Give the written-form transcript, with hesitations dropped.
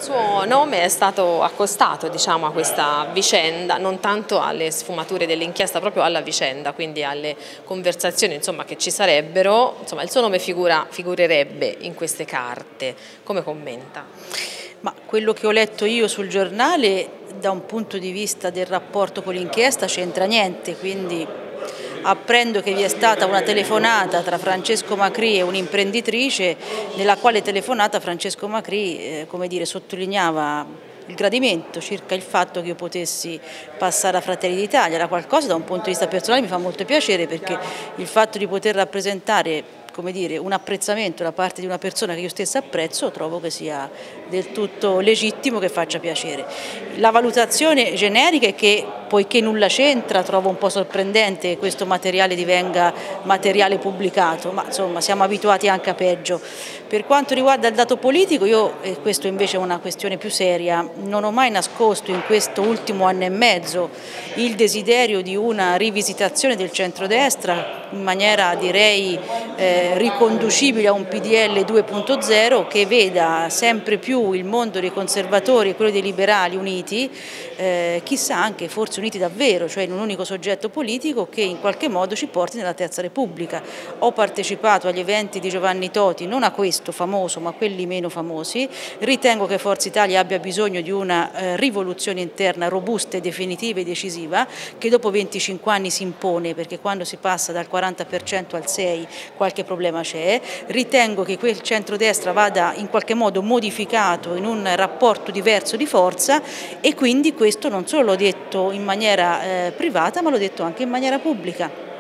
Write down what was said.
suo nome è stato accostato, diciamo, a questa vicenda, non tanto alle sfumature dell'inchiesta, proprio alla vicenda, quindi alle conversazioni, insomma, che ci sarebbero. Insomma, il suo nome figurerebbe in queste carte. Come commenta? Ma quello che ho letto io sul giornale, da un punto di vista del rapporto con l'inchiesta, c'entra niente, quindi apprendo che vi è stata una telefonata tra Francesco Macri e un'imprenditrice, nella quale telefonata Francesco Macri, come dire, sottolineava il gradimento circa il fatto che io potessi passare a Fratelli d'Italia. Era qualcosa, da un punto di vista personale mi fa molto piacere, perché il fatto di poter rappresentare, come dire, un apprezzamento da parte di una persona che io stessa apprezzo, trovo che sia del tutto legittimo, che faccia piacere. La valutazione generica è che, poiché nulla c'entra, trovo un po' sorprendente che questo materiale divenga materiale pubblicato, ma insomma siamo abituati anche a peggio. Per quanto riguarda il dato politico, io, e questo invece è una questione più seria, non ho mai nascosto in questo ultimo anno e mezzo il desiderio di una rivisitazione del centrodestra in maniera, direi, riconducibile a un PDL 2.0, che veda sempre più il mondo dei conservatori e quello dei liberali uniti, chissà anche forse uniti davvero, cioè in un unico soggetto politico che in qualche modo ci porti nella Terza Repubblica. Ho partecipato agli eventi di Giovanni Toti, non a questo famoso ma a quelli meno famosi. Ritengo che Forza Italia abbia bisogno di una rivoluzione interna robusta e definitiva e decisiva, che dopo 25 anni si impone, perché quando si passa dal 40% al 6% qualche problema c'è. Ritengo che quel centrodestra vada in qualche modo modificato in un rapporto diverso di forza, e quindi questo non solo l'ho detto in maniera privata, ma l'ho detto anche in maniera pubblica.